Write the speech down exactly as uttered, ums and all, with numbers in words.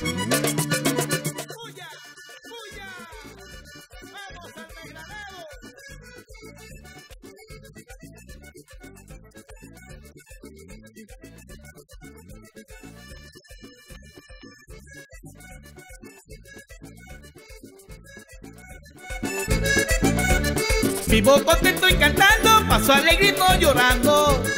¡Bulla! ¡Bulla! ¡Vamos al desgranado! Vivo contento y cantando, paso alegre y no llorando.